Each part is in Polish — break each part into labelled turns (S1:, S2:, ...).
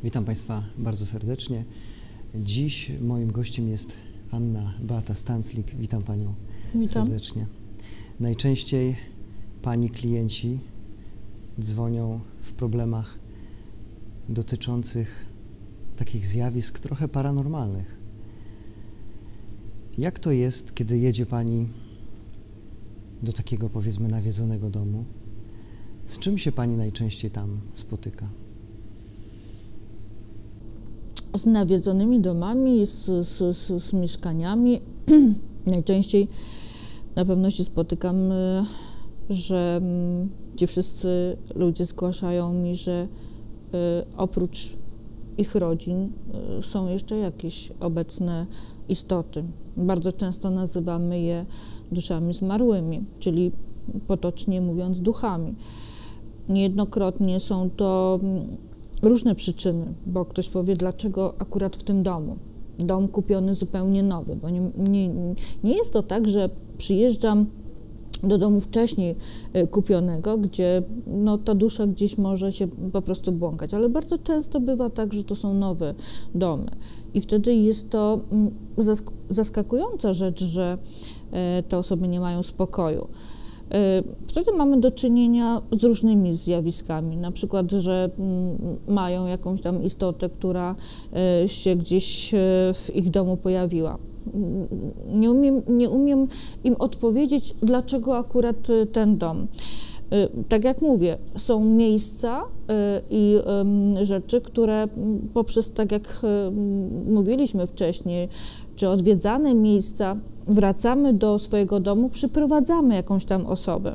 S1: Witam Państwa bardzo serdecznie. Dziś moim gościem jest Anna Beata Stanclik. Witam Panią serdecznie. Najczęściej Pani klienci dzwonią w problemach dotyczących takich zjawisk trochę paranormalnych. Jak to jest, kiedy jedzie Pani do takiego, powiedzmy, nawiedzonego domu? Z czym się Pani najczęściej tam spotyka?
S2: Z nawiedzonymi domami, z mieszkaniami. Najczęściej na pewno się spotykam, że ci wszyscy ludzie zgłaszają mi, że oprócz ich rodzin są jeszcze jakieś obecne istoty. Bardzo często nazywamy je duszami zmarłymi, czyli potocznie mówiąc duchami. Niejednokrotnie są to różne przyczyny, bo ktoś powie, dlaczego akurat w tym domu. Dom kupiony zupełnie nowy, bo nie jest to tak, że przyjeżdżam do domu wcześniej kupionego, gdzie ta dusza gdzieś może się po prostu błąkać, ale bardzo często bywa tak, że to są nowe domy i wtedy jest to zaskakująca rzecz, że te osoby nie mają spokoju. Wtedy mamy do czynienia z różnymi zjawiskami, na przykład, że mają jakąś tam istotę, która się gdzieś w ich domu pojawiła. Nie umiem im odpowiedzieć, dlaczego akurat ten dom. Tak jak mówię, są miejsca i rzeczy, które poprzez, tak jak mówiliśmy wcześniej, czy odwiedzane miejsca, wracamy do swojego domu, przyprowadzamy jakąś tam osobę.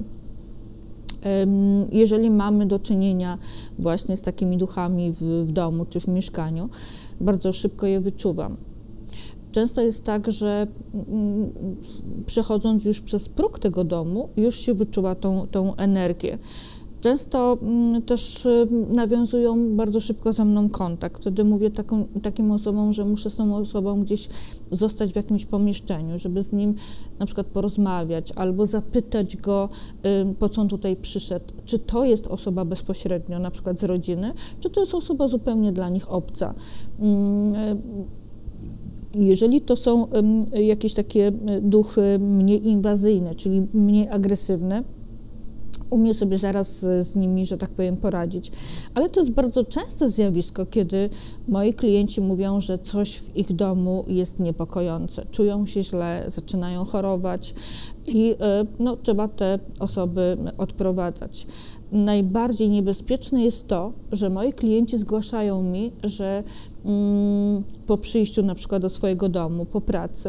S2: Jeżeli mamy do czynienia właśnie z takimi duchami w domu czy w mieszkaniu, bardzo szybko je wyczuwam. Często jest tak, że przechodząc już przez próg tego domu, już się wyczuwa tą energię. Często też nawiązują bardzo szybko ze mną kontakt. Wtedy mówię takim osobom, że muszę z tą osobą gdzieś zostać w jakimś pomieszczeniu, żeby z nim na przykład porozmawiać albo zapytać go, po co on tutaj przyszedł. Czy to jest osoba bezpośrednio, na przykład z rodziny, czy to jest osoba zupełnie dla nich obca. Jeżeli to są jakieś takie duchy mniej inwazyjne, czyli mniej agresywne, umiem sobie zaraz z nimi, że tak powiem, poradzić. Ale to jest bardzo częste zjawisko, kiedy moi klienci mówią, że coś w ich domu jest niepokojące. Czują się źle, zaczynają chorować i trzeba te osoby odprowadzać. Najbardziej niebezpieczne jest to, że moi klienci zgłaszają mi, że po przyjściu na przykład do swojego domu, po pracy,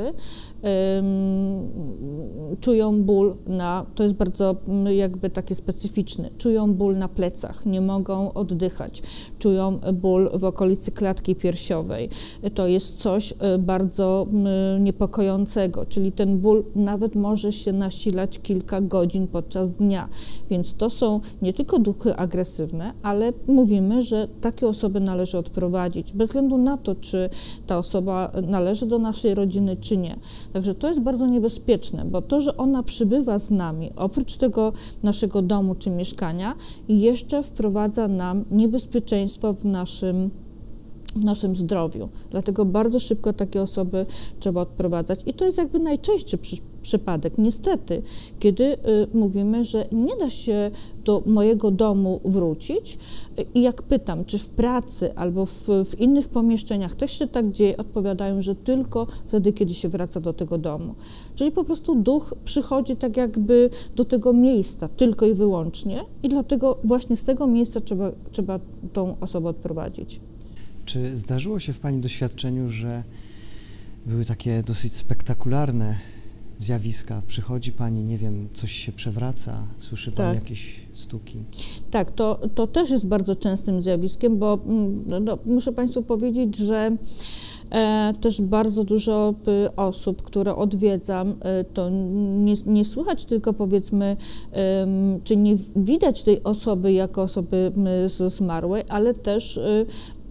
S2: czują ból to jest bardzo jakby takie specyficzne, czują ból na plecach, nie mogą oddychać, czują ból w okolicy klatki piersiowej. To jest coś bardzo niepokojącego, czyli ten ból nawet może się nasilać kilka godzin podczas dnia, więc to są nie tylko duchy agresywne, ale mówimy, że takie osoby należy odprowadzić, bez względu na to, czy ta osoba należy do naszej rodziny, czy nie. Także to jest bardzo niebezpieczne, bo to, że ona przybywa z nami, oprócz tego naszego domu czy mieszkania, jeszcze wprowadza nam niebezpieczeństwo w naszym zdrowiu. Dlatego bardzo szybko takie osoby trzeba odprowadzać i to jest jakby najczęstszy przypadek, niestety, kiedy mówimy, że nie da się do mojego domu wrócić i jak pytam, czy w pracy albo w innych pomieszczeniach też się tak dzieje, odpowiadają, że tylko wtedy, kiedy się wraca do tego domu. Czyli po prostu duch przychodzi tak jakby do tego miejsca tylko i wyłącznie i dlatego właśnie z tego miejsca trzeba tą osobę odprowadzić.
S1: Czy zdarzyło się w Pani doświadczeniu, że były takie dosyć spektakularne zjawiska? Przychodzi Pani, nie wiem, coś się przewraca, słyszy Pani jakieś stuki? Tak,
S2: to też jest bardzo częstym zjawiskiem, bo muszę Państwu powiedzieć, że też bardzo dużo osób, które odwiedzam, to nie słychać tylko, powiedzmy, czy nie widać tej osoby jako osoby zmarłej, ale też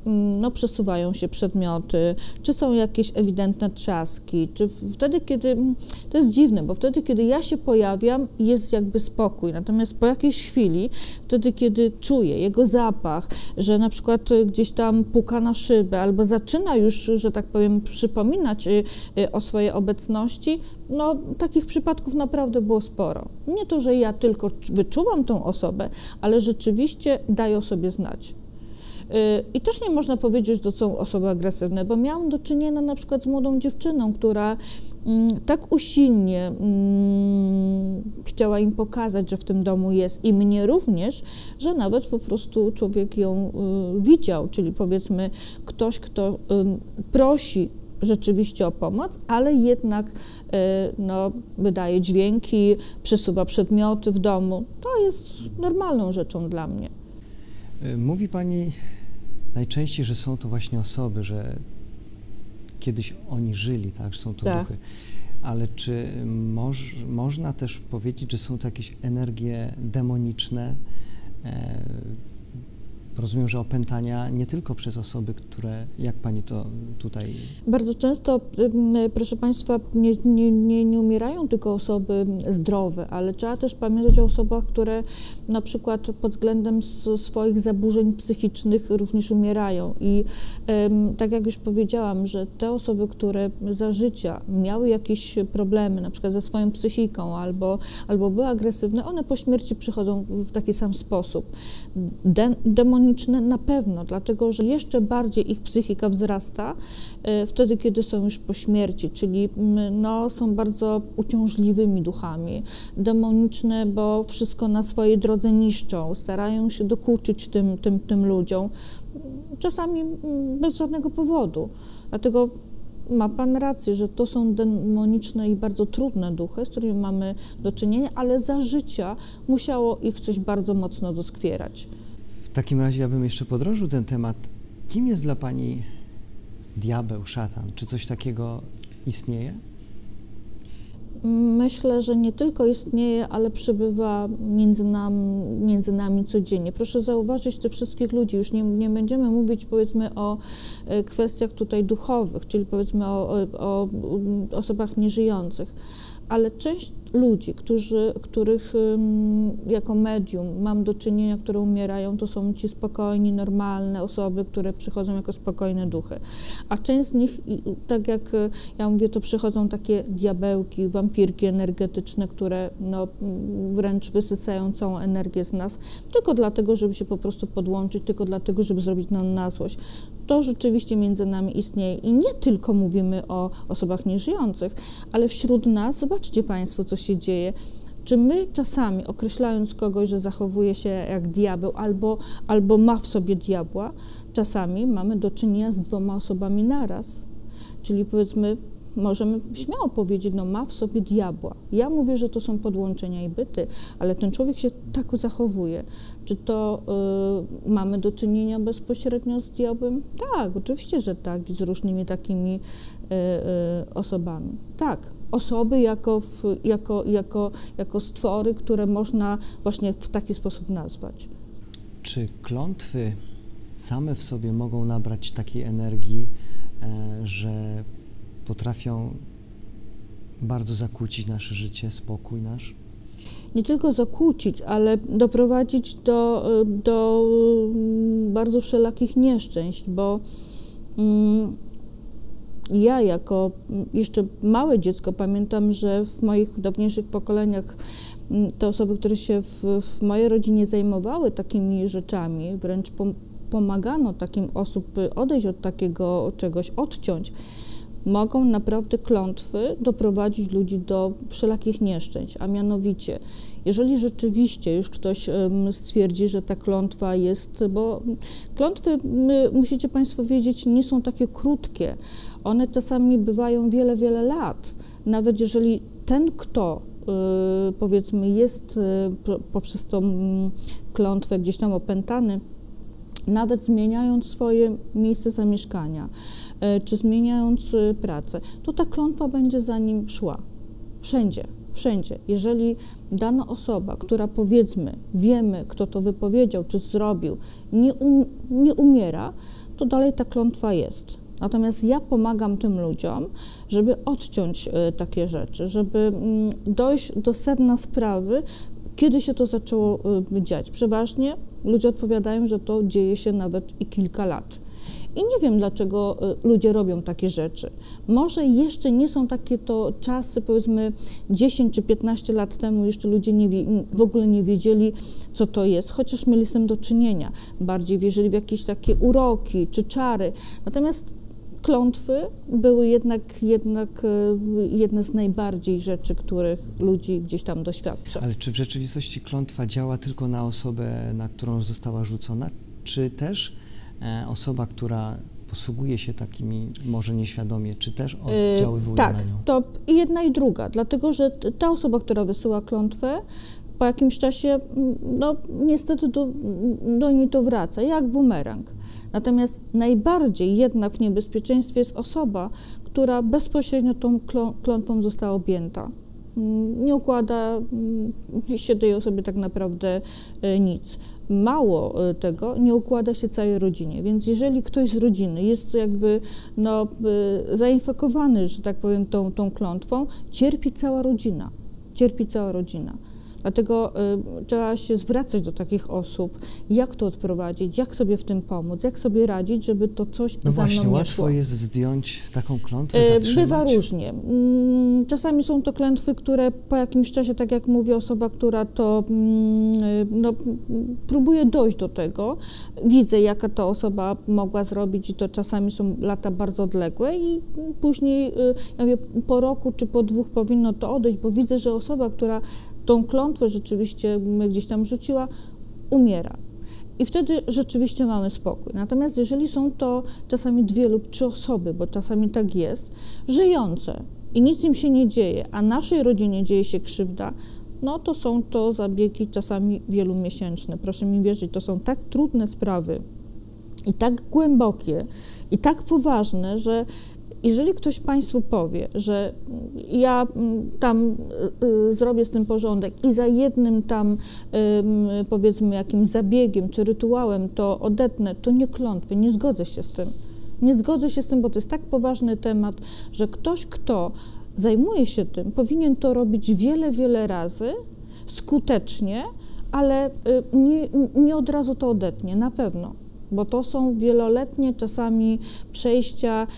S2: no, przesuwają się przedmioty, czy są jakieś ewidentne trzaski, czy wtedy, kiedy, to jest dziwne, bo wtedy, kiedy ja się pojawiam, jest jakby spokój, natomiast po jakiejś chwili, wtedy, kiedy czuję jego zapach, że na przykład gdzieś tam puka na szybę, albo zaczyna już, że tak powiem, przypominać o swojej obecności, no takich przypadków naprawdę było sporo. Nie to, że ja tylko wyczuwam tą osobę, ale rzeczywiście daje o sobie znać. I też nie można powiedzieć, że to są osoby agresywne, bo miałam do czynienia na przykład z młodą dziewczyną, która tak usilnie chciała im pokazać, że w tym domu jest i mnie również, że nawet po prostu człowiek ją widział, czyli powiedzmy ktoś, kto prosi rzeczywiście o pomoc, ale jednak no, wydaje dźwięki, przesuwa przedmioty w domu. To jest normalną rzeczą dla mnie.
S1: Mówi Pani najczęściej, że są to właśnie osoby, że kiedyś oni żyli, tak, że są to duchy. Ale czy można też powiedzieć, że są to jakieś energie demoniczne? Rozumiem, że opętania nie tylko przez osoby, które, jak Pani to tutaj...
S2: Bardzo często, proszę Państwa, nie umierają tylko osoby zdrowe, ale trzeba też pamiętać o osobach, które na przykład pod względem swoich zaburzeń psychicznych również umierają. I tak jak już powiedziałam, że te osoby, które za życia miały jakieś problemy, na przykład ze swoją psychiką albo były agresywne, one po śmierci przychodzą w taki sam sposób. Demoniczne na pewno, dlatego że jeszcze bardziej ich psychika wzrasta wtedy, kiedy są już po śmierci, czyli no, są bardzo uciążliwymi duchami. Demoniczne, bo wszystko na swojej drodze niszczą, starają się dokuczyć tym ludziom, czasami bez żadnego powodu. Dlatego ma Pan rację, że to są demoniczne i bardzo trudne duchy, z którymi mamy do czynienia, ale za życia musiało ich coś bardzo mocno doskwierać.
S1: W takim razie ja bym jeszcze podrążył ten temat. Kim jest dla Pani diabeł, szatan? Czy coś takiego istnieje?
S2: Myślę, że nie tylko istnieje, ale przebywa między nami codziennie. Proszę zauważyć tych wszystkich ludzi. Już nie będziemy mówić, powiedzmy, o kwestiach tutaj duchowych, czyli powiedzmy o osobach nieżyjących, ale część ludzi, których jako medium mam do czynienia, które umierają, to są ci spokojni, normalne osoby, które przychodzą jako spokojne duchy. A część z nich, tak jak ja mówię, to przychodzą takie diabełki, wampirki energetyczne, które no, wręcz wysysają całą energię z nas, tylko dlatego, żeby się po prostu podłączyć, tylko dlatego, żeby zrobić nam na złość. To rzeczywiście między nami istnieje i nie tylko mówimy o osobach nieżyjących, ale wśród nas, zobaczcie Państwo, co się dzieje. Czy my czasami, określając kogoś, że zachowuje się jak diabeł albo ma w sobie diabła, czasami mamy do czynienia z dwoma osobami naraz. Czyli powiedzmy, możemy śmiało powiedzieć, no ma w sobie diabła. Ja mówię, że to są podłączenia i byty, ale ten człowiek się tak zachowuje. Czy to mamy do czynienia bezpośrednio z diabłem? Tak, oczywiście, że tak, z różnymi takimi osobami. Tak, osoby jako stwory, które można właśnie w taki sposób nazwać.
S1: Czy klątwy same w sobie mogą nabrać takiej energii, że potrafią bardzo zakłócić nasze życie, spokój nasz?
S2: Nie tylko zakłócić, ale doprowadzić do bardzo wszelakich nieszczęść, bo ja jako jeszcze małe dziecko pamiętam, że w moich dawniejszych pokoleniach te osoby, które się w mojej rodzinie zajmowały takimi rzeczami, wręcz pomagano takim osób odejść od takiego czegoś, odciąć, mogą naprawdę klątwy doprowadzić ludzi do wszelakich nieszczęść, a mianowicie, jeżeli rzeczywiście już ktoś stwierdzi, że ta klątwa jest, bo klątwy, musicie Państwo wiedzieć, nie są takie krótkie, one czasami bywają wiele, wiele lat, nawet jeżeli ten, kto powiedzmy jest poprzez tą klątwę gdzieś tam opętany, nawet zmieniając swoje miejsce zamieszkania, czy zmieniając pracę, to ta klątwa będzie za nim szła. Wszędzie. Jeżeli dana osoba, która powiedzmy, wiemy, kto to wypowiedział, czy zrobił, nie umiera, to dalej ta klątwa jest. Natomiast ja pomagam tym ludziom, żeby odciąć takie rzeczy, żeby dojść do sedna sprawy, kiedy się to zaczęło dziać. Przeważnie ludzie odpowiadają, że to dzieje się nawet i kilka lat. I nie wiem, dlaczego ludzie robią takie rzeczy. Może jeszcze nie są takie to czasy, powiedzmy 10 czy 15 lat temu jeszcze ludzie w ogóle nie wiedzieli, co to jest, chociaż mieli z tym do czynienia. Bardziej wierzyli w jakieś takie uroki czy czary. Natomiast klątwy były jednak jedne z najbardziej rzeczy, których ludzi gdzieś tam doświadcza.
S1: Ale czy w rzeczywistości klątwa działa tylko na osobę, na którą została rzucona, czy też osoba, która posługuje się takimi, może nieświadomie, czy też oddziaływuje na nią?
S2: Tak, to i jedna i druga, dlatego że ta osoba, która wysyła klątwę, po jakimś czasie, no niestety do niej to wraca, jak bumerang. Natomiast najbardziej jednak w niebezpieczeństwie jest osoba, która bezpośrednio tą klątwą została objęta. Nie układa się tej osobie tak naprawdę nic. Mało tego, nie układa się całej rodzinie, więc jeżeli ktoś z rodziny jest jakby zainfekowany, że tak powiem, tą klątwą, cierpi cała rodzina. Dlatego trzeba się zwracać do takich osób, jak to odprowadzić, jak sobie w tym pomóc, jak sobie radzić, żeby to coś za mną nie szło.
S1: No właśnie, łatwo jest zdjąć taką klątwę, zatrzymać?
S2: Bywa różnie. Czasami są to klętwy, które po jakimś czasie, tak jak mówię, osoba, która to próbuje dojść do tego, widzę, jaka to osoba mogła zrobić i to czasami są lata bardzo odległe i później, ja mówię, po roku czy po 2 powinno to odejść, bo widzę, że osoba, która tą klątwę rzeczywiście gdzieś tam rzuciła, umiera. I wtedy rzeczywiście mamy spokój. Natomiast jeżeli są to czasami 2 lub 3 osoby, bo czasami tak jest, żyjące i nic im się nie dzieje, a naszej rodzinie dzieje się krzywda, no to są to zabiegi czasami wielomiesięczne. Proszę mi wierzyć, to są tak trudne sprawy i tak głębokie i tak poważne, że jeżeli ktoś Państwu powie, że ja tam zrobię z tym porządek i za jednym tam, powiedzmy, jakimś zabiegiem czy rytuałem to odetnę, to nie klątwy, nie zgodzę się z tym. Nie zgodzę się z tym, bo to jest tak poważny temat, że ktoś, kto zajmuje się tym, powinien to robić wiele, wiele razy, skutecznie, ale nie od razu to odetnie, na pewno. Bo to są wieloletnie czasami przejścia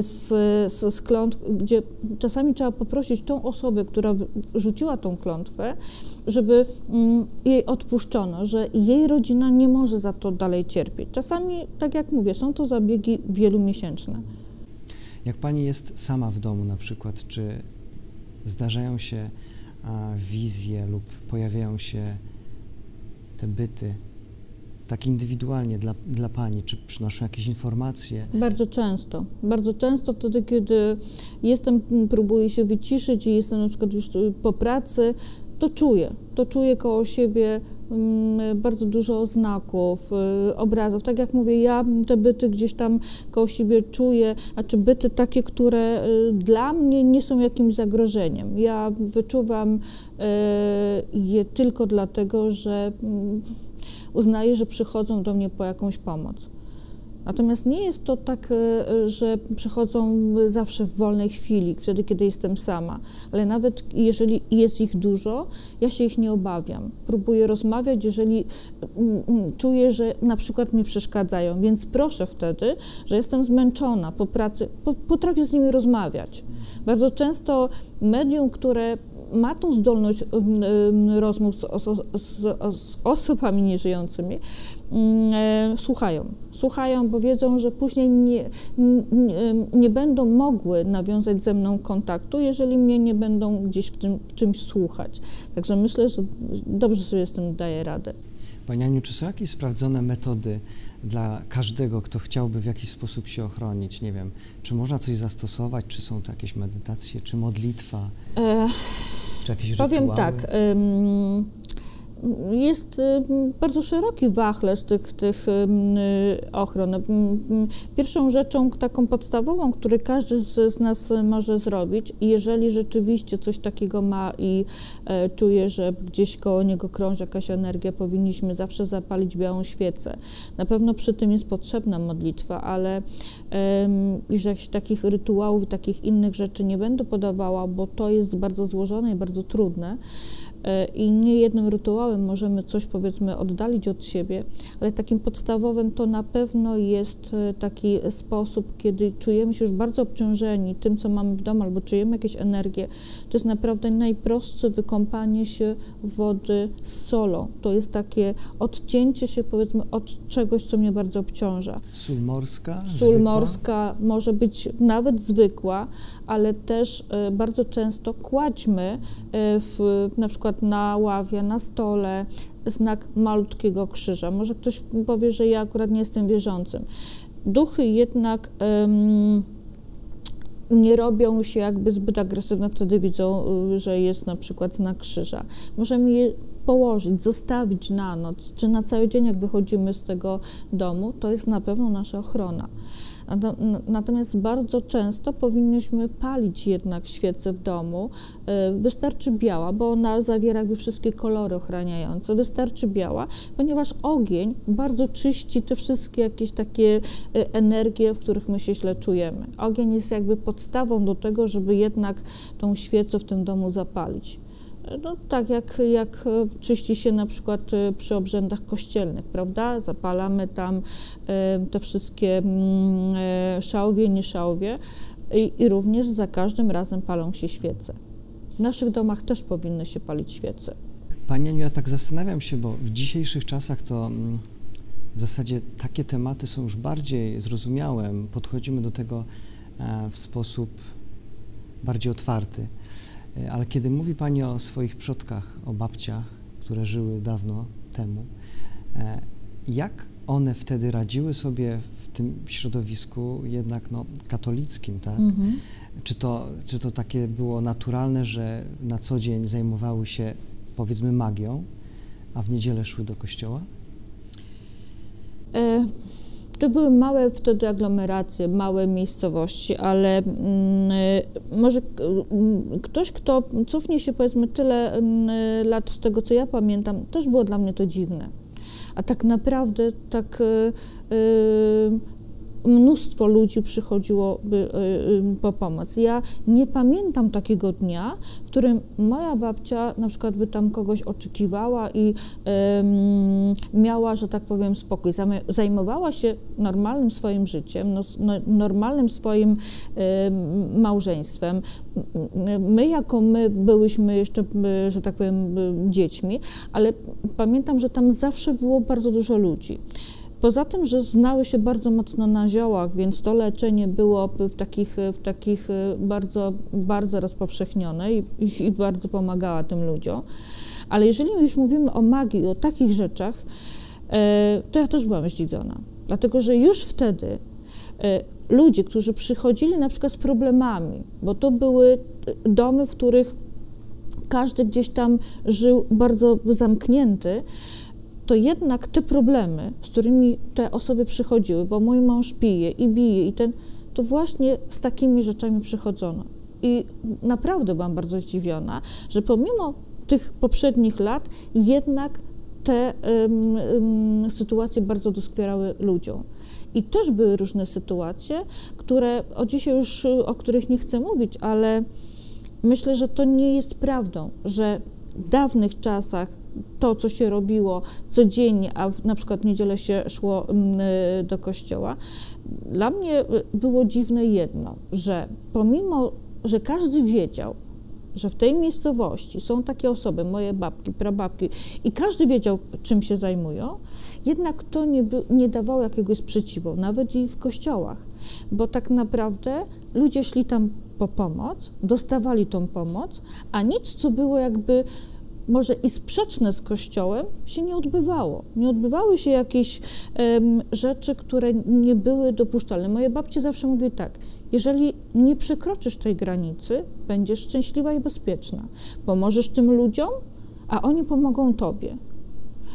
S2: z klątw, gdzie czasami trzeba poprosić tą osobę, która rzuciła tą klątwę, żeby jej odpuszczono, że jej rodzina nie może za to dalej cierpieć. Czasami, tak jak mówię, są to zabiegi wielomiesięczne.
S1: Jak Pani jest sama w domu na przykład, czy zdarzają się wizje lub pojawiają się te byty tak indywidualnie dla Pani, czy przynoszą jakieś informacje? Bardzo często wtedy, kiedy próbuję się wyciszyć i jestem na przykład już po pracy, to czuję koło siebie bardzo dużo znaków, obrazów. Tak jak mówię, ja te byty gdzieś tam koło siebie czuję, znaczy byty takie, które dla mnie nie są jakimś zagrożeniem. Ja wyczuwam je tylko dlatego, że uznaję, że przychodzą do mnie po jakąś pomoc. Natomiast nie jest to tak, że przychodzą zawsze w wolnej chwili, wtedy, kiedy jestem sama, ale nawet jeżeli jest ich dużo, ja się ich nie obawiam. Próbuję rozmawiać, jeżeli czuję, że na przykład mi przeszkadzają, więc proszę wtedy, że jestem zmęczona po pracy, potrafię z nimi rozmawiać. Bardzo często medium, które ma tą zdolność rozmów z osobami nieżyjącymi, słuchają, bo wiedzą, że później nie będą mogły nawiązać ze mną kontaktu, jeżeli mnie nie będą gdzieś w czymś słuchać. Także myślę, że dobrze sobie z tym daję radę. Pani Aniu, czy są jakieś sprawdzone metody dla każdego, kto chciałby w jakiś sposób się ochronić? Nie wiem, czy można coś zastosować, czy są to jakieś medytacje, czy modlitwa, czy jakieś rytuały?
S2: Powiem tak, jest bardzo szeroki wachlarz tych ochron. Pierwszą rzeczą taką podstawową, którą każdy z nas może zrobić, jeżeli rzeczywiście coś takiego ma i czuje, że gdzieś koło niego krąży jakaś energia, powinniśmy zawsze zapalić białą świecę. Na pewno przy tym jest potrzebna modlitwa, ale już jakichś takich rytuałów i takich innych rzeczy nie będę podawała, bo to jest bardzo złożone i bardzo trudne. I nie jednym rytuałem możemy coś, powiedzmy, oddalić od siebie, ale takim podstawowym to na pewno jest taki sposób, kiedy czujemy się już bardzo obciążeni tym, co mamy w domu, albo czujemy jakieś energię. To jest naprawdę najprostsze wykąpanie się wody z solą. To jest takie odcięcie się, powiedzmy, od czegoś, co mnie bardzo obciąża.
S1: Sól morska?
S2: Sól morska może być nawet zwykła, ale też bardzo często kładźmy na przykład na ławie, na stole znak malutkiego krzyża. Może ktoś powie, że ja akurat nie jestem wierzącym. Duchy jednak nie robią się jakby zbyt agresywne, wtedy widzą, że jest na przykład znak krzyża. Możemy je położyć, zostawić na noc, czy na cały dzień, jak wychodzimy z tego domu, to jest na pewno nasza ochrona. Natomiast bardzo często powinniśmy palić jednak świecę w domu. Wystarczy biała, bo ona zawiera jakby wszystkie kolory ochraniające. Wystarczy biała, ponieważ ogień bardzo czyści te wszystkie jakieś takie energie, w których my się źle czujemy. Ogień jest jakby podstawą do tego, żeby jednak tą świecę w tym domu zapalić. No, tak jak czyści się na przykład przy obrzędach kościelnych, prawda? Zapalamy tam te wszystkie szałwie, nieszałwie i również za każdym razem palą się świece. W naszych domach też powinny się palić świece.
S1: Pani Aniu, ja tak zastanawiam się, bo w dzisiejszych czasach to w zasadzie takie tematy są już bardziej zrozumiałe, podchodzimy do tego w sposób bardziej otwarty. Ale kiedy mówi Pani o swoich przodkach, o babciach, które żyły dawno temu, jak one wtedy radziły sobie w tym środowisku jednak katolickim, tak? Mhm. Czy to takie było naturalne, że na co dzień zajmowały się, powiedzmy, magią, a w niedzielę szły do kościoła?
S2: To były małe wtedy aglomeracje, małe miejscowości, ale może ktoś, kto cofnie się, powiedzmy, tyle lat z tego, co ja pamiętam, też było dla mnie to dziwne. A tak naprawdę tak mnóstwo ludzi przychodziło po pomoc. Ja nie pamiętam takiego dnia, w którym moja babcia na przykład by tam kogoś oczekiwała i miała, że tak powiem, spokój. Zajmowała się normalnym swoim życiem, normalnym swoim małżeństwem. My byłyśmy jeszcze, że tak powiem, dziećmi, ale pamiętam, że tam zawsze było bardzo dużo ludzi. Poza tym, że znały się bardzo mocno na ziołach, więc to leczenie było w takich bardzo, bardzo rozpowszechnione i bardzo pomagała tym ludziom. Ale jeżeli już mówimy o magii i o takich rzeczach, to ja też byłam zdziwiona. Dlatego, że już wtedy ludzie, którzy przychodzili na przykład z problemami, bo to były domy, w których każdy gdzieś tam żył bardzo zamknięty, to jednak te problemy, z którymi te osoby przychodziły, bo mój mąż pije i bije to właśnie z takimi rzeczami przychodzono. I naprawdę byłam bardzo zdziwiona, że pomimo tych poprzednich lat jednak te sytuacje bardzo doskwierały ludziom. I też były różne sytuacje, dzisiaj już o których nie chcę mówić, ale myślę, że to nie jest prawdą, że w dawnych czasach to, co się robiło codziennie, a na przykład w niedzielę się szło do kościoła, dla mnie było dziwne jedno, że pomimo, że każdy wiedział, że w tej miejscowości są takie osoby, moje babki, prababki, i każdy wiedział, czym się zajmują, jednak to nie dawało jakiegoś sprzeciwu, nawet i w kościołach, bo tak naprawdę ludzie szli tam po pomoc, dostawali tą pomoc, a nic, co było jakby może i sprzeczne z Kościołem, się nie odbywało. Nie odbywały się jakieś rzeczy, które nie były dopuszczalne. Moje babcie zawsze mówiły tak, jeżeli nie przekroczysz tej granicy, będziesz szczęśliwa i bezpieczna. Pomożesz tym ludziom, a oni pomogą tobie.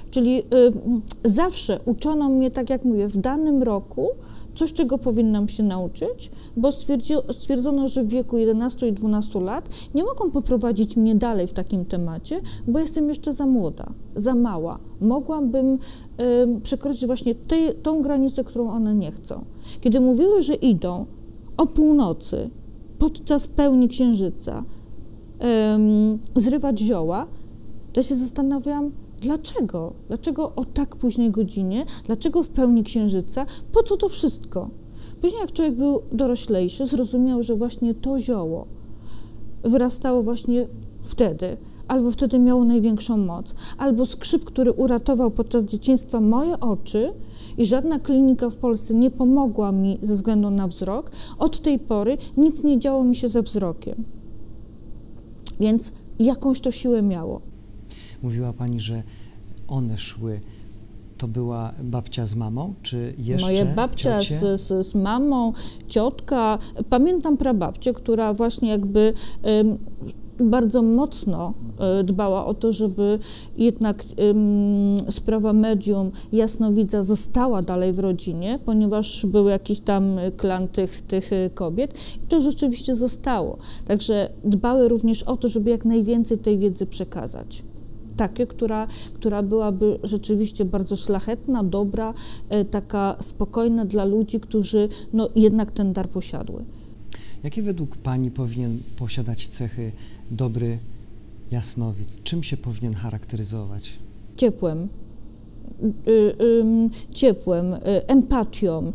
S2: Czyli zawsze uczono mnie, tak jak mówię, w danym roku coś, czego powinnam się nauczyć, bo stwierdzono, że w wieku 11 i 12 lat nie mogą poprowadzić mnie dalej w takim temacie, bo jestem jeszcze za młoda, za mała. Mogłabym przekroczyć właśnie tą granicę, którą one nie chcą. Kiedy mówiły, że idą o północy, podczas pełni księżyca, zrywać zioła, to się zastanawiam, dlaczego? Dlaczego o tak późnej godzinie? Dlaczego w pełni księżyca? Po co to wszystko? Później jak człowiek był doroślejszy, zrozumiał, że właśnie to zioło wyrastało właśnie wtedy, albo wtedy miało największą moc, albo skrzyp, który uratował podczas dzieciństwa moje oczy i żadna klinika w Polsce nie pomogła mi ze względu na wzrok, od tej pory nic nie działo mi się ze wzrokiem. Więc jakąś to siłę miało.
S1: Mówiła pani, że one szły. To była babcia z mamą, czy jeszcze
S2: Moja babcia z mamą, ciotka. Pamiętam prababcię, która właśnie jakby bardzo mocno dbała o to, żeby jednak sprawa medium, jasnowidza została dalej w rodzinie, ponieważ był jakiś tam klan tych kobiet i to rzeczywiście zostało. Także dbały również o to, żeby jak najwięcej tej wiedzy przekazać. Takie, która byłaby rzeczywiście bardzo szlachetna, dobra, taka spokojna dla ludzi, którzy no, jednak ten dar posiadły.
S1: Jakie według pani powinien posiadać cechy dobry jasnowic? Czym się powinien charakteryzować?
S2: Ciepłem, empatią.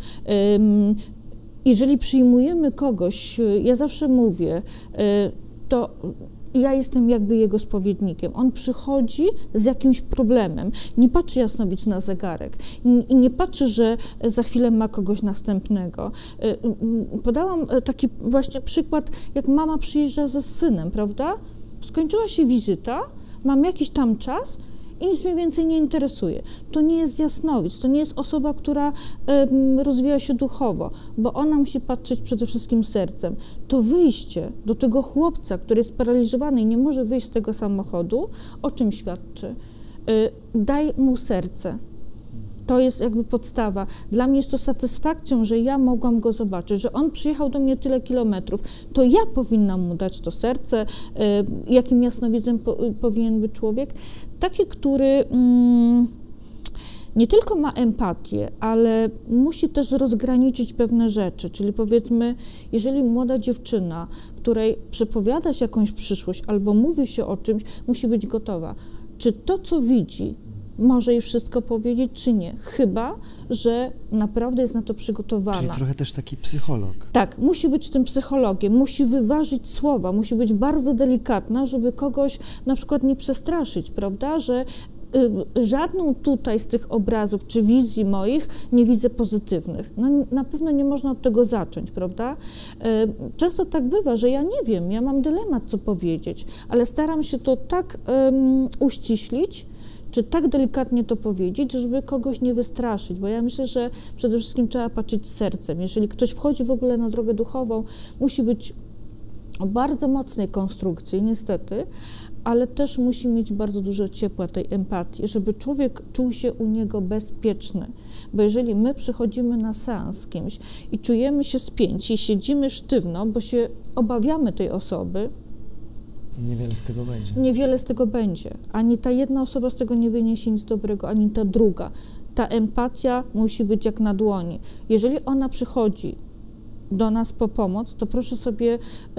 S2: Jeżeli przyjmujemy kogoś, ja zawsze mówię, to ja jestem jakby jego spowiednikiem. On przychodzi z jakimś problemem, nie patrzy jasnowic na zegarek i nie patrzy, że za chwilę ma kogoś następnego. Podałam taki właśnie przykład, jak mama przyjeżdża ze synem, prawda? Skończyła się wizyta, mam jakiś tam czas i nic mnie więcej nie interesuje. To nie jest jasnowic, to nie jest osoba, która rozwija się duchowo, bo ona musi patrzeć przede wszystkim sercem. To wyjście do tego chłopca, który jest sparaliżowany i nie może wyjść z tego samochodu, o czym świadczy? Daj mu serce. To jest jakby podstawa. Dla mnie jest to satysfakcją, że ja mogłam go zobaczyć, że on przyjechał do mnie tyle kilometrów, to ja powinnam mu dać to serce. Jakim jasnowidzem powinien być człowiek? Taki, który nie tylko ma empatię, ale musi też rozgraniczyć pewne rzeczy, czyli powiedzmy, jeżeli młoda dziewczyna, której przepowiada się jakąś przyszłość albo mówi się o czymś, musi być gotowa. Czy to, co widzi, może jej wszystko powiedzieć, czy nie. Chyba że naprawdę jest na to przygotowana.
S1: Czyli trochę też taki psycholog.
S2: Tak, musi być tym psychologiem, musi wyważyć słowa, musi być bardzo delikatna, żeby kogoś na przykład nie przestraszyć, prawda, że żadną tutaj z tych obrazów czy wizji moich nie widzę pozytywnych. No, na pewno nie można od tego zacząć, prawda? Często tak bywa, że ja nie wiem, ja mam dylemat, co powiedzieć, ale staram się to tak uściślić, czy tak delikatnie to powiedzieć, żeby kogoś nie wystraszyć, bo ja myślę, że przede wszystkim trzeba patrzeć sercem. Jeżeli ktoś wchodzi w ogóle na drogę duchową, musi być o bardzo mocnej konstrukcji, niestety, ale też musi mieć bardzo dużo ciepła, tej empatii, żeby człowiek czuł się u niego bezpieczny. Bo jeżeli my przychodzimy na seans z kimś i czujemy się spięci, siedzimy sztywno, bo się obawiamy tej osoby,
S1: niewiele z tego będzie.
S2: Niewiele z tego będzie. Ani ta jedna osoba z tego nie wyniesie nic dobrego, ani ta druga. Ta empatia musi być jak na dłoni. Jeżeli ona przychodzi do nas po pomoc, to proszę sobie,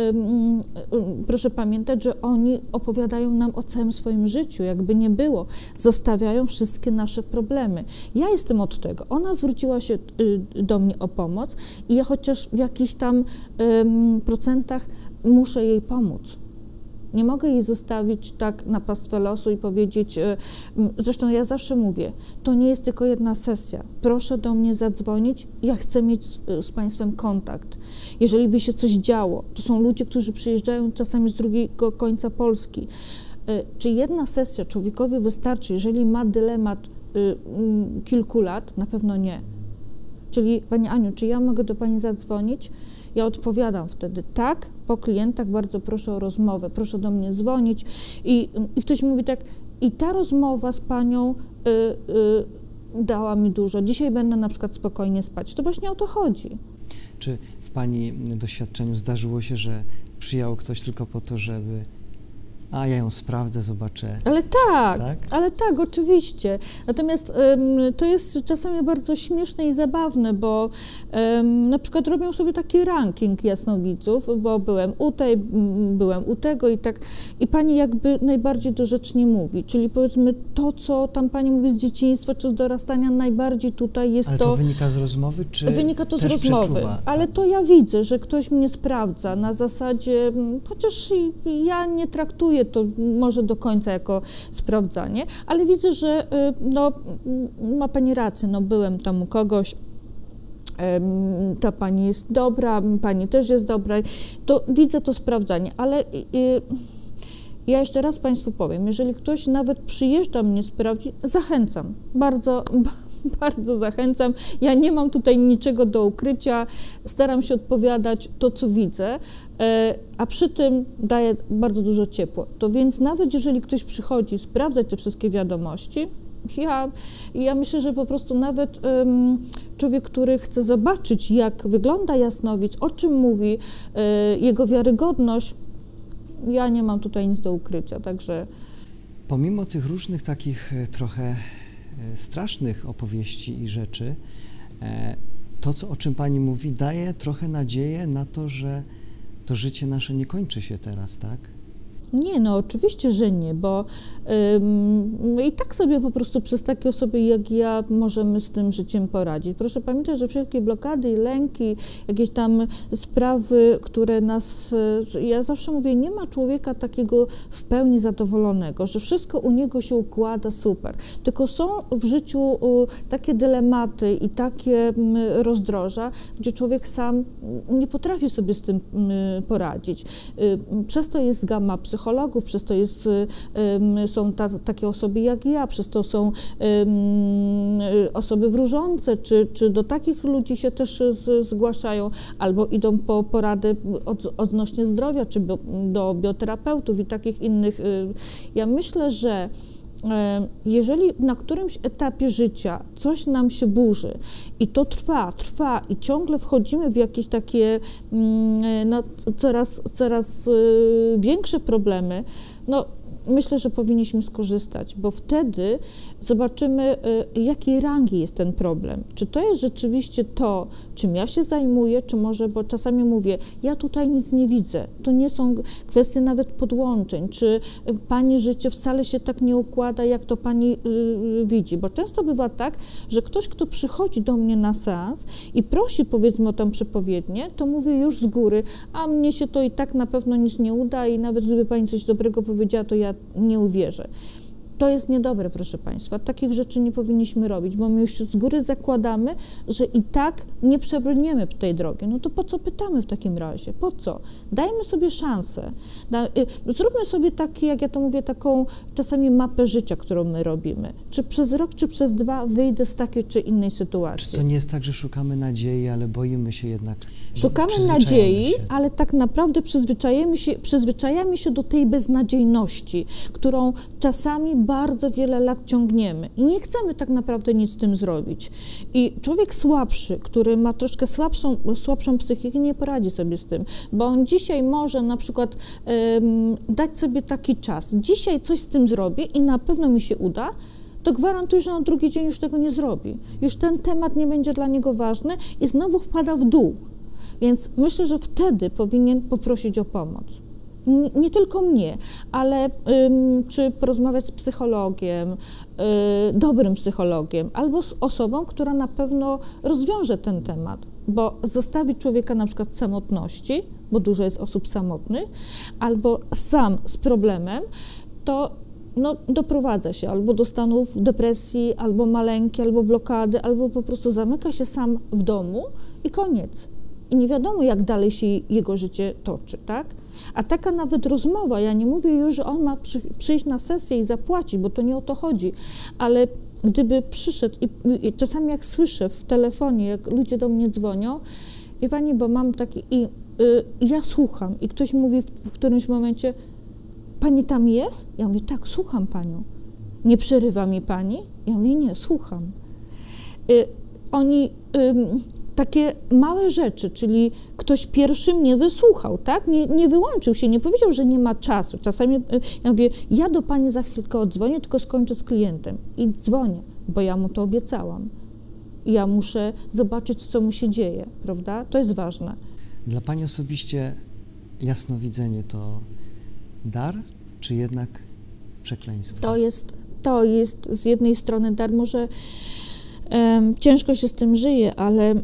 S2: proszę pamiętać, że oni opowiadają nam o całym swoim życiu, jakby nie było. Zostawiają wszystkie nasze problemy. Ja jestem od tego. Ona zwróciła się do mnie o pomoc i ja chociaż w jakichś tam procentach muszę jej pomóc. Nie mogę jej zostawić tak na pastwę losu i powiedzieć, zresztą ja zawsze mówię, to nie jest tylko jedna sesja, proszę do mnie zadzwonić, ja chcę mieć z Państwem kontakt. Jeżeli by się coś działo, to są ludzie, którzy przyjeżdżają czasami z drugiego końca Polski. Czy jedna sesja człowiekowi wystarczy, jeżeli ma dylemat kilku lat? Na pewno nie. Czyli Pani Aniu, czy ja mogę do Pani zadzwonić? Ja odpowiadam wtedy tak, po klientach bardzo proszę o rozmowę, proszę do mnie dzwonić i ktoś mi mówi tak, i ta rozmowa z Panią dała mi dużo, dzisiaj będę na przykład spokojnie spać. To właśnie o to chodzi.
S1: Czy w Pani doświadczeniu zdarzyło się, że przyjął ktoś tylko po to, żeby ja ją sprawdzę, zobaczę.
S2: Ale tak, oczywiście. Natomiast to jest czasami bardzo śmieszne i zabawne, bo na przykład robią sobie taki ranking jasnowidzów, bo byłem u tej, byłem u tego i tak. I pani jakby najbardziej do rzeczy nie mówi. Czyli powiedzmy to, co tam pani mówi z dzieciństwa czy z dorastania, najbardziej tutaj jest
S1: ale to wynika z rozmowy, czy
S2: wynika to z
S1: też
S2: rozmowy,
S1: przeczuwa?
S2: ale to ja widzę, że ktoś mnie sprawdza na zasadzie, chociaż ja nie traktuję to może do końca jako sprawdzanie, ale widzę, że no, ma pani rację, no byłem tam u kogoś, ta pani jest dobra, pani też jest dobra, to widzę to sprawdzanie, ale ja jeszcze raz państwu powiem, jeżeli ktoś nawet przyjeżdża mnie sprawdzić, zachęcam, bardzo zachęcam. Ja nie mam tutaj niczego do ukrycia, staram się odpowiadać to, co widzę, a przy tym daję bardzo dużo ciepła. To więc nawet jeżeli ktoś przychodzi sprawdzać te wszystkie wiadomości, ja myślę, że po prostu nawet człowiek, który chce zobaczyć, jak wygląda jasnowic, o czym mówi, jego wiarygodność, ja nie mam tutaj nic do ukrycia, także...
S1: Pomimo tych różnych takich trochę strasznych opowieści i rzeczy, to, o czym pani mówi, daje trochę nadzieję na to, że to życie nasze nie kończy się teraz, tak?
S2: Nie, no oczywiście, że nie, bo i tak sobie po prostu przez takie osoby jak ja możemy z tym życiem poradzić. Proszę pamiętać, że wszelkie blokady i lęki, jakieś tam sprawy, które nas... Ja zawsze mówię, nie ma człowieka takiego w pełni zadowolonego, że wszystko u niego się układa super, tylko są w życiu takie dylematy i takie rozdroża, gdzie człowiek sam nie potrafi sobie z tym poradzić. Przez to jest gamma psychologów, przez to są takie osoby jak ja, przez to są osoby wróżące, czy do takich ludzi się też zgłaszają, albo idą po poradę odnośnie zdrowia, czy do bioterapeutów i takich innych. Ja myślę, że jeżeli na którymś etapie życia coś nam się burzy i to trwa i ciągle wchodzimy w jakieś takie coraz większe problemy, no myślę, że powinniśmy skorzystać, bo wtedy zobaczymy, jakiej rangi jest ten problem. Czy to jest rzeczywiście to, czym ja się zajmuję, czy może, bo czasami mówię, ja tutaj nic nie widzę, to nie są kwestie nawet podłączeń, czy pani życie wcale się tak nie układa, jak to pani widzi, bo często bywa tak, że ktoś, kto przychodzi do mnie na seans i prosi, powiedzmy, o tą przepowiednię, to mówię już z góry, a mnie się to i tak na pewno nic nie uda i nawet gdyby pani coś dobrego powiedziała, to ja nie uwierzę. To jest niedobre, proszę państwa. Takich rzeczy nie powinniśmy robić, bo my już z góry zakładamy, że i tak nie przebrniemy tej drogi. No to po co pytamy w takim razie? Po co? Dajmy sobie szansę. Zróbmy sobie takie, jak ja to mówię, taką czasami mapę życia, którą my robimy. Czy przez rok, czy przez 2 wyjdę z takiej czy innej sytuacji.
S1: Czy to nie jest tak, że szukamy nadziei, ale boimy się jednak?
S2: Szukamy nadziei, ale tak naprawdę przyzwyczajamy się do tej beznadziejności, którą czasami bardzo wiele lat ciągniemy i nie chcemy tak naprawdę nic z tym zrobić. I człowiek słabszy, który ma troszkę słabszą psychikę, nie poradzi sobie z tym, bo on dzisiaj może na przykład dać sobie taki czas. Dzisiaj coś z tym zrobię i na pewno mi się uda, to gwarantuję, że na drugi dzień już tego nie zrobi. Już ten temat nie będzie dla niego ważny i znowu wpada w dół. Więc myślę, że wtedy powinien poprosić o pomoc. Nie tylko mnie, ale czy porozmawiać z psychologiem, dobrym psychologiem, albo z osobą, która na pewno rozwiąże ten temat, bo zostawić człowieka na przykład w samotności, bo dużo jest osób samotnych, albo sam z problemem, to doprowadza się albo do stanów depresji, albo maleńki, albo blokady, albo po prostu zamyka się sam w domu i koniec. I nie wiadomo, jak dalej się jego życie toczy, tak? A taka nawet rozmowa, ja nie mówię już, że on ma przyjść na sesję i zapłacić, bo to nie o to chodzi, ale gdyby przyszedł i czasami jak słyszę w telefonie, jak ludzie do mnie dzwonią, wie pani, bo mam taki i ja słucham i ktoś mówi w którymś momencie, pani tam jest? Ja mówię, tak, słucham panią. Nie przerywa mi pani? Ja mówię, nie, słucham. Oni takie małe rzeczy, czyli ktoś pierwszy mnie wysłuchał, tak? Nie wyłączył się, nie powiedział, że nie ma czasu. Czasami ja mówię, ja do pani za chwilkę odzwonię, tylko skończę z klientem i dzwonię, bo ja mu to obiecałam. I ja muszę zobaczyć, co mu się dzieje, prawda? To jest ważne.
S1: Dla pani osobiście jasnowidzenie to dar, czy jednak przekleństwo?
S2: To jest z jednej strony dar, może ciężko się z tym żyje, ale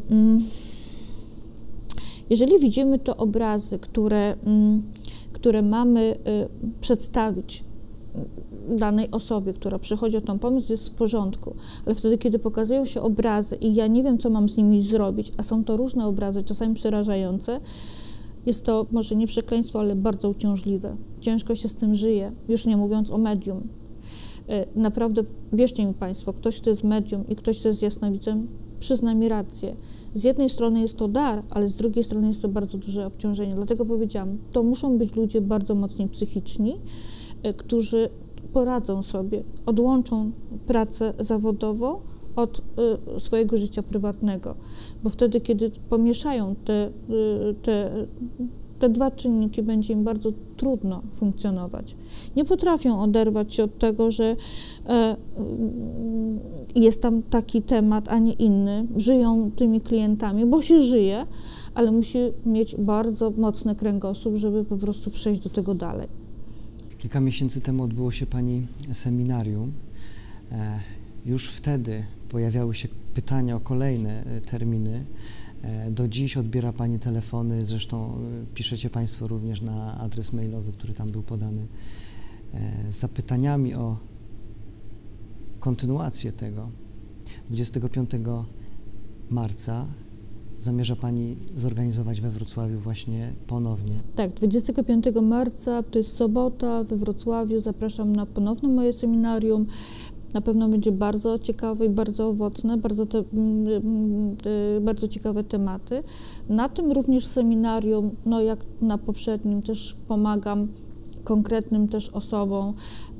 S2: jeżeli widzimy to obrazy, które mamy przedstawić danej osobie, która przychodzi o ten pomysł, jest w porządku, ale wtedy, kiedy pokazują się obrazy i ja nie wiem, co mam z nimi zrobić, a są to różne obrazy, czasami przerażające, jest to może nie przekleństwo, ale bardzo uciążliwe. Ciężko się z tym żyje, już nie mówiąc o medium. Naprawdę, wierzcie mi Państwo, ktoś, kto jest medium i ktoś, kto jest jasnowidzem, przyzna mi rację. Z jednej strony jest to dar, ale z drugiej strony jest to bardzo duże obciążenie. Dlatego powiedziałam, to muszą być ludzie bardzo mocni psychiczni, którzy poradzą sobie, odłączą pracę zawodową od swojego życia prywatnego. Bo wtedy, kiedy pomieszają te dwa czynniki, będzie im bardzo trudno funkcjonować. Nie potrafią oderwać się od tego, że jest tam taki temat, a nie inny. Żyją tymi klientami, bo się żyje, ale musi mieć bardzo mocny kręgosłup, żeby po prostu przejść do tego dalej.
S1: Kilka miesięcy temu odbyło się pani seminarium. Już wtedy pojawiały się pytania o kolejne terminy. Do dziś odbiera pani telefony, zresztą piszecie państwo również na adres mailowy, który tam był podany, z zapytaniami o kontynuację tego. 25 marca zamierza pani zorganizować we Wrocławiu właśnie ponownie.
S2: Tak, 25 marca, to jest sobota, we Wrocławiu zapraszam na ponowne moje seminarium. Na pewno będzie bardzo ciekawe i bardzo owocne, bardzo ciekawe tematy. Na tym również seminarium, no jak na poprzednim, też pomagam konkretnym też osobom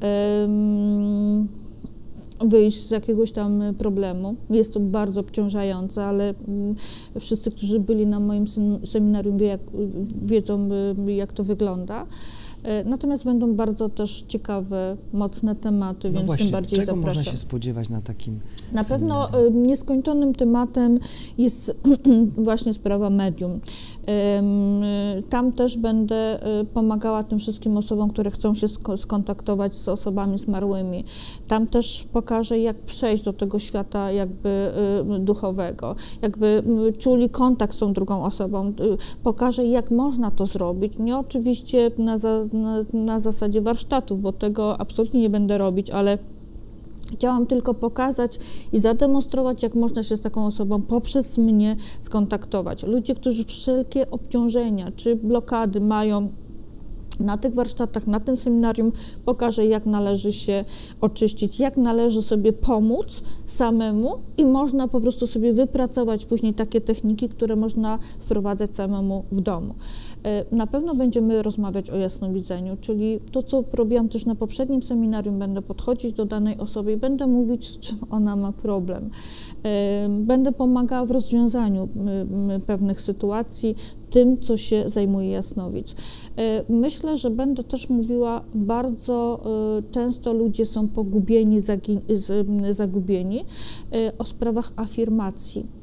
S2: wyjść z jakiegoś tam problemu. Jest to bardzo obciążające, ale wszyscy, którzy byli na moim seminarium wiedzą, jak to wygląda. Natomiast będą bardzo też ciekawe, mocne tematy, więc
S1: właśnie,
S2: tym bardziej
S1: czego
S2: zapraszam.
S1: można się spodziewać na takim
S2: Na
S1: seminarium?
S2: pewno nieskończonym tematem jest właśnie sprawa medium. Tam też będę pomagała tym wszystkim osobom, które chcą się skontaktować z osobami zmarłymi. Tam też pokażę, jak przejść do tego świata jakby duchowego, jakby czuli kontakt z tą drugą osobą. Pokażę, jak można to zrobić. Nie oczywiście na zasadzie warsztatów, bo tego absolutnie nie będę robić, ale chciałam tylko pokazać i zademonstrować, jak można się z taką osobą poprzez mnie skontaktować. Ludzie, którzy wszelkie obciążenia czy blokady mają, na tych warsztatach, na tym seminarium pokażę, jak należy się oczyścić, jak należy sobie pomóc samemu i można po prostu sobie wypracować później takie techniki, które można wprowadzać samemu w domu. Na pewno będziemy rozmawiać o jasnowidzeniu, czyli to, co robiłam też na poprzednim seminarium, będę podchodzić do danej osoby i będę mówić, z czym ona ma problem. Będę pomagała w rozwiązaniu pewnych sytuacji, tym, co się zajmuje jasnowidz. Myślę, że będę też mówiła, bardzo często ludzie są pogubieni, zagubieni o sprawach afirmacji.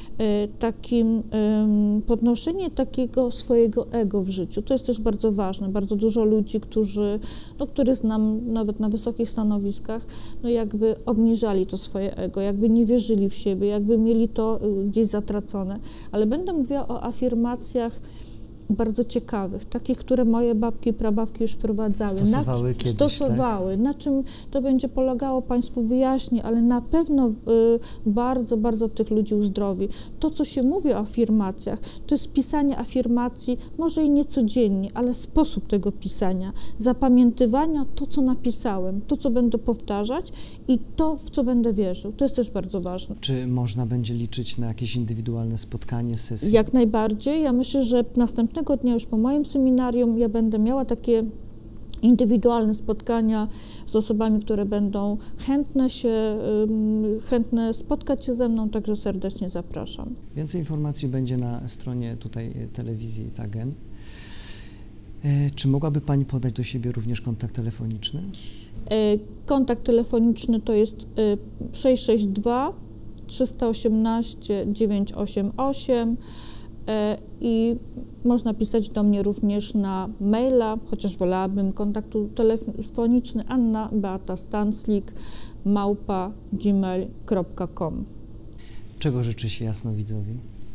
S2: Podnoszenie takiego swojego ego w życiu, to jest też bardzo ważne. Bardzo dużo ludzi, których znam nawet na wysokich stanowiskach, no jakby obniżali to swoje ego, jakby nie wierzyli w siebie, jakby mieli to gdzieś zatracone. Ale będę mówiła o afirmacjach bardzo ciekawych, takich, które moje babki i prababki już wprowadzały. Stosowały. Na czym to będzie polegało, Państwu wyjaśnię, ale na pewno bardzo, bardzo tych ludzi uzdrowi. To, co się mówi o afirmacjach, to jest pisanie afirmacji, może i nie codziennie, ale sposób tego pisania, zapamiętywania to, co napisałem, to, co będę powtarzać i to, w co będę wierzył. To jest też bardzo ważne.
S1: Czy można będzie liczyć na jakieś indywidualne spotkanie, sesje?
S2: Jak najbardziej. Ja myślę, że następnego dnia już po moim seminarium ja będę miała takie indywidualne spotkania z osobami, które będą chętne spotkać się ze mną, także serdecznie zapraszam.
S1: Więcej informacji będzie na stronie tutaj telewizji TAGEN. Czy mogłaby Pani podać do siebie również kontakt telefoniczny?
S2: Kontakt telefoniczny to jest 662 318 988 i można pisać do mnie również na maila, chociaż wolałabym kontaktu telefoniczny annabeatastanclik@gmail.com.
S1: Czego życzy się jasnowidzowi?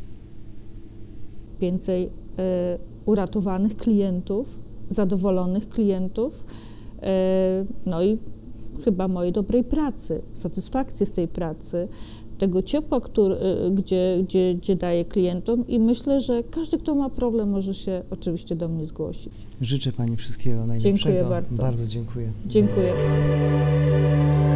S2: Więcej uratowanych klientów, zadowolonych klientów, no i chyba mojej dobrej pracy, satysfakcji z tej pracy, tego ciepła, gdzie daję klientom i myślę, że każdy, kto ma problem, może się oczywiście do mnie zgłosić.
S1: Życzę Pani wszystkiego najlepszego.
S2: Dziękuję bardzo.
S1: Bardzo dziękuję.
S2: Dziękuję.